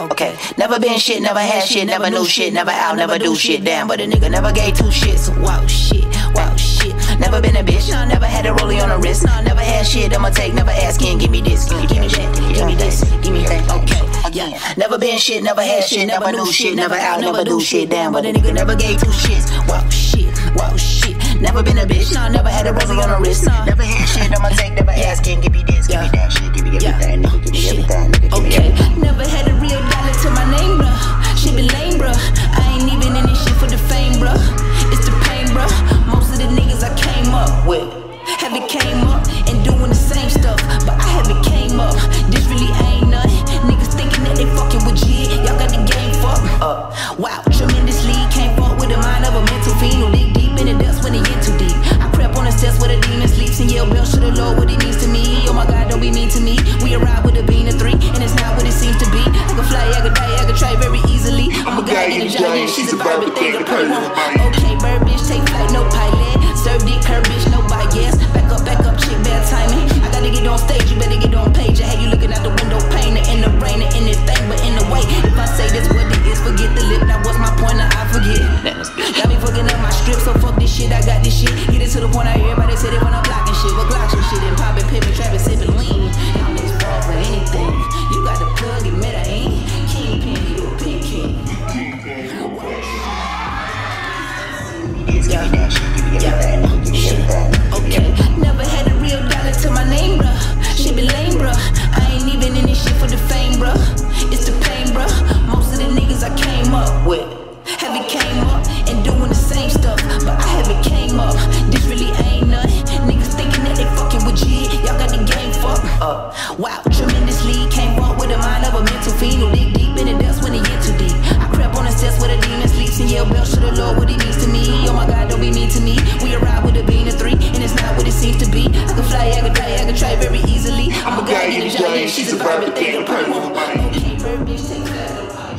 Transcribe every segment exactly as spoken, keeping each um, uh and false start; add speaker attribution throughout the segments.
Speaker 1: Okay, never been shit, never had shit, never knew shit, never out, never do shit, damn. But a nigga never gave two shits. Wow shit, wow shit. Never been a bitch, no, never had a rollie on the wrist, no, never had shit. I'ma take, never asking, give me this, give me, give me that, give me this, give me that. Okay, yeah. Never been shit, never had shit, never knew shit, never out, never do shit, damn. But a nigga never gave two shits. Wow shit, wow shit. Never been a bitch, no, never had a rollie on the wrist, no, never had shit. I'ma take, never asking, give me this, give me that shit, give me everything, nigga, give me everything, nigga. Okay, never had a real dollar to my name, bruh. Shit be lame, bruh. I ain't even in this shit for the fame, bruh. It's the pain, bruh. Most of the niggas I came up with haven't came up and doing the same stuff, but I haven't came up. This really ain't nothing. Niggas thinking that they fucking with G. Y'all got the game fucked up. Wow, tremendously can't fuck with the mind of a mental fiend who dig deep in the depths when they in too deep. I crept on the steps where the demon sleeps and yell bell should the Lord what it means to me. Oh my God, don't be mean to me. We arrive with a bean of three, and it's not what it seems to be. I can fly, I can die, I can try very easily. I'm a guy in a giant, she's a private thing, a per one. Okay, bird bitch, take flight, no pilot. Serve dick, her bitch, no bias. Back up, back up, chick, bad timing. I gotta get on stage, you better get on page. I had you looking out the window, pain in the rain, and anything but in the way. If I say this what it is, forget the lip. Now what's my point? Now I forget. Got me fucking up my strip, so fuck this shit. I got this shit. Get it to the point out here, everybody say they wanna block and shit. But Glocks and shit, and poppin', pippin', trappin', sippin' lean. Y'all niggas fall for anything. You got the plug, it met, I ain't. Kingpin, you a pink king. Yeah. Yeah. Okay, never had a real dollar to my name, bruh. Shit be lame, bruh. I ain't even in this shit for the fame, bruh. It's the pain, bruh. Most of the niggas I came up with haven't came up and doing the same stuff, but I haven't came up. This really ain't nothing. Niggas thinking that they fucking with G. Y'all got the game fucked up. Wow, tremendously can't fuck with the mind of a mental fiend who dig deep in the depths when they get too deep. I crept on the steps where the demon sleeps and yell bell should the Lord what he means to me. Oh my God, don't be mean to me. We arrive with a bean of three, and it's not what it seems to be. I can fly, I can die, I can try very easily. I'm a guy in a giant, she's a private thing, a per one. Okay, bird bitch, take that.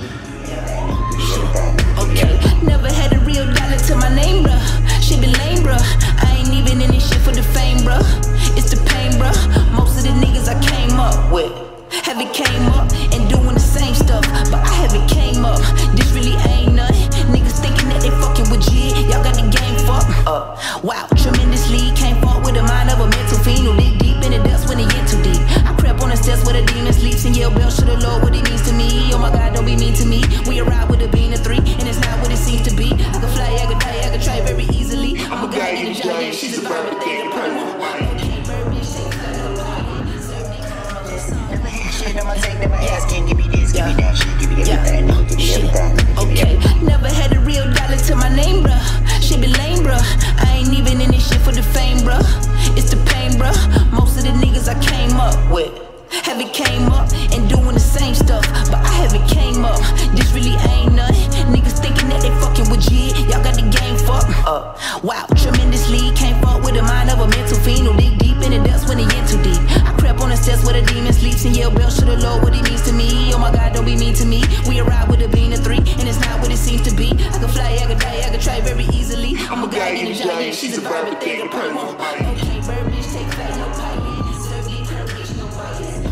Speaker 1: Okay, never had a real dollar to my name, bruh. Shit be lame, bruh. I ain't even in this shit for the fame, bruh. It's the pain, bruh. Most of the niggas I came up with haven't came up and doing the same stuff, but I haven't came up. This really ain't nothing. Niggas thinking that they fucking with G. Y'all got the game fucked up. Wow, tremendously can't fuck with the mind of a mental fiend who dig deep in the depths when they get too deep. I crept on the steps where the demon sleeps and yell bell should the Lord what he means to me. Oh my God, don't be mean to me. We arrive with a bean of three, and it's not what it seems to be. I can fly, I can die, I can try very easily. I'm a guy in a giant, she's a private thing, a per one. Okay, bird bitch, take flight, no pilot. Serve dick, her bitch, never had shit, I'ma take, never asking, give me this, give me that shit, give me everything, nigga, give me everything. Okay, never had a real dollar to my name, bruh. Shit be lame, bruh. I ain't even in this shit for the fame, bruh. It's the pain, bruh. Most of the niggas I came up with haven't came up and doing the same stuff, but I haven't came up. This really ain't nothing. Niggas thinking that they fucking with G. Y'all got the game fucked up. Wow, tremendously can't fuck with the mind of a mental fiend who dig deep in the depths when they in too deep. I crept on the steps where the demon sleeps and yell bell should the Lord what he means to me. Oh my God, don't be mean to me. We arrive with a bean of three, and it's not what it seems to be. I can fly, I can die, I can try very easily. I'm a guy in a giant, she's a private thing, a per one. Okay, bird bitch, take flight, no pilot. Serve dick, her bitch, no bias.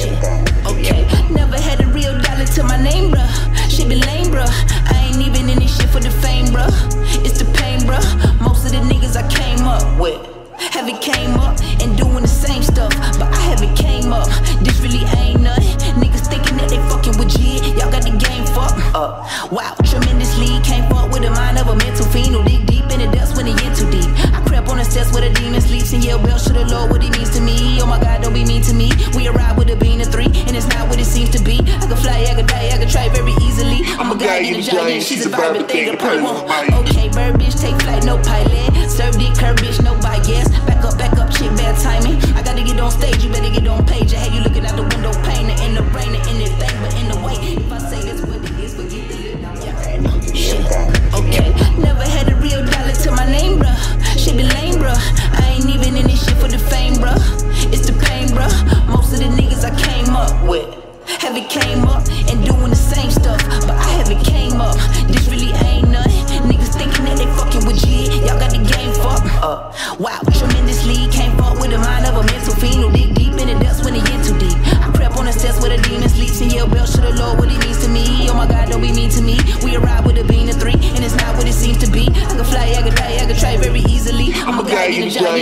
Speaker 1: Okay, never had a real dollar to my name, bruh. Shit be lame, bruh. I ain't even in this shit for the fame, bruh. It's the pain, bruh. Most of the niggas I came up with haven't came up and doing the same stuff, but I haven't came up. This really ain't nothing. Niggas thinking that they fucking with G. Y'all got the game fucked up. Wow, tremendously can't fuck with the mind of a mental fiend who dig deep in the depths when they in too deep. I crept on the steps where the demon sleeps and yell bell should the Lord what he means to me. Oh my God, don't be mean to me. We arrive with a bean of three, and it's not what it seems to be. I can fly, I can die, I can try very easily. I'm a guy in a giant, she's a private thing, a per one. Okay, bird bitch, take flight, no pilot. Serve dick, her bitch, no bias. Back up, back up, chick, bad timing. I gotta get on stage, you better get on page. I had you looking out the window, pain in the rain, and anything but in the way. If I say this what it is, forget the lip. Yeah. Okay, never had a real dollar to my name, bruh. Shit be lame, bruh. I ain't even in this shit for the fame, bruh. It's the pain, bruh. Most of the niggas I came up with haven't came up and doing the same stuff, but I haven't came up. This really ain't nothing. Niggas thinking that they fucking with G. Y'all got the game fucked up. Wow, tremendous.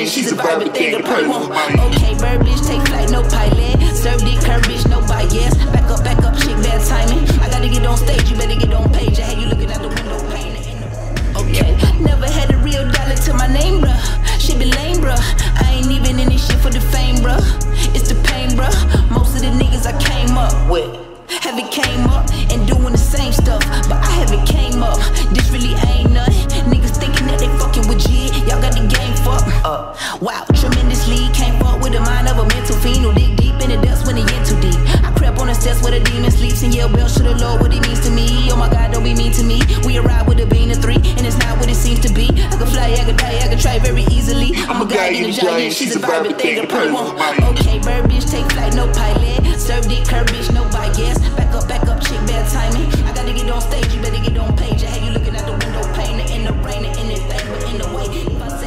Speaker 2: giant, she's a vibe, everything a pray one.
Speaker 1: Okay, bird bitch, take flight, no pilot. Serve dick, curve bitch, no bias. Back up, back up, chick, bad timing. I gotta get on stage, you better get on page. I had you looking out the window, pain. Okay, never had a real dollar to my name, bruh. Shit be lame, bruh. I ain't even in this shit for the fame, bruh. It's the pain, bruh. Most of the niggas I came up with haven't came up and doing the same stuff, but I haven't came up. This really ain't nothing. Niggas thinking that they fucking with G. Y'all got the game fucked up. Wow, tremendously came up with the mind of a mental fiend who dig deep in the depths when he in too deep. I crept on the steps where the demon sleeps and yell bells to the Lord what he means to me. Oh my God, don't be mean to me. We arrive with a bean of three, and it's not what it seems to be. I can fly, I can die, I can try very easily. I'm a guy in a giant, she's a vibe, everything a pray one. Okay, bird bitch, take flight, no pilot. Serve dick, curve bitch, no bias. Back up, back up, chick, bad timing. I gotta get on stage, you better get on page. I had you looking out the window, painting in the rain and anything but in the way. If I